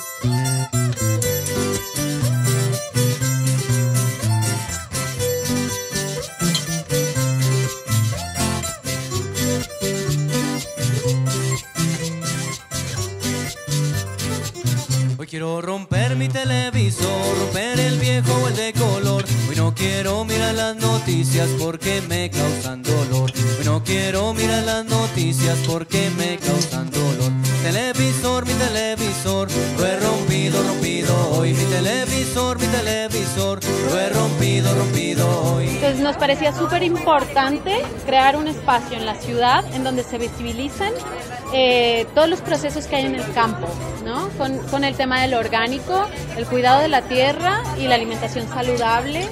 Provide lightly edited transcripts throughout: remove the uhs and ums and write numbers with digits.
Hoy quiero romper mi televisor, romper el viejo o el de color. Hoy no quiero mirar las noticias porque me causan dolor. Hoy no quiero mirar las noticias porque me causan dolor. Televisor, mi televisor, lo he rompido, rompido hoy. Mi televisor, lo he rompido, rompido hoy. Entonces nos parecía súper importante crear un espacio en la ciudad en donde se visibilicen todos los procesos que hay en el campo, ¿no? Con el tema del orgánico, el cuidado de la tierra y la alimentación saludable,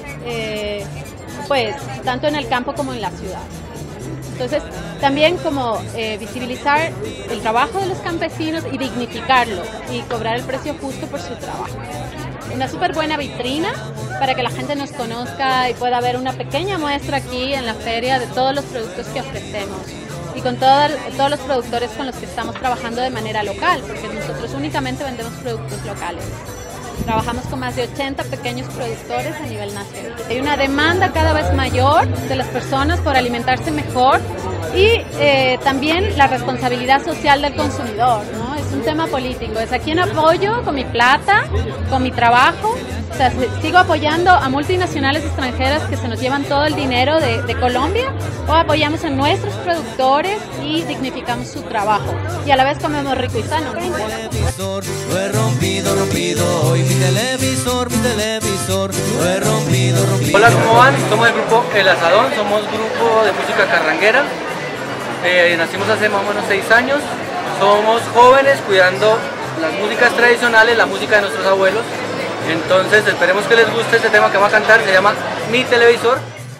pues tanto en el campo como en la ciudad. Entonces también como visibilizar el trabajo de los campesinos y dignificarlo y cobrar el precio justo por su trabajo. Una súper buena vitrina para que la gente nos conozca y pueda ver una pequeña muestra aquí en la feria de todos los productos que ofrecemos y con todos los productores con los que estamos trabajando de manera local, porque nosotros únicamente vendemos productos locales. Trabajamos con más de 80 pequeños productores a nivel nacional. Hay una demanda cada vez mayor de las personas por alimentarse mejor y también la responsabilidad social del consumidor, ¿no? Es un tema político. Es a quien apoyo con mi plata, con mi trabajo. O sea, sigo apoyando a multinacionales extranjeras que se nos llevan todo el dinero de Colombia, o apoyamos a nuestros productores y dignificamos su trabajo y a la vez comemos rico y sano. Mi televisor, lo he rompido, rompido hoy. Mi televisor, lo he rompido, rompido. Hola, ¿cómo van? Somos el grupo El Asadón, somos grupo de música carranguera. Nacimos hace más o menos 6 años. Somos jóvenes cuidando las músicas tradicionales, la música de nuestros abuelos. Entonces esperemos que les guste este tema que vamos a cantar, se llama Mi Televisor.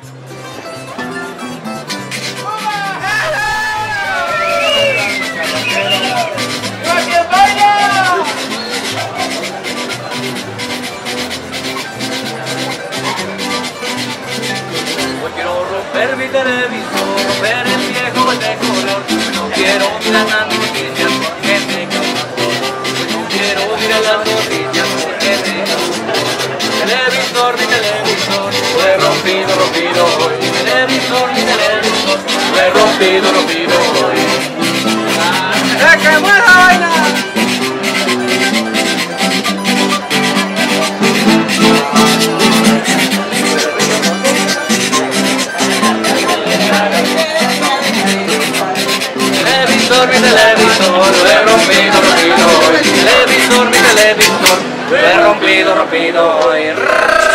Hoy quiero romper mi televisor, romper el viejo, el de color. No quiero mirar las noticias porque me causan dolor. No quiero mirar las noticias porque me causan dolor. Mi televisor, lo he rompido, rompido hoy. Mi televisor, lo he rompido, rompido hoy. ¡Que muera la vaina! Mi televisor, lo he rompido, rompido hoy. Mi televisor, lo he rompido, rompido hoy.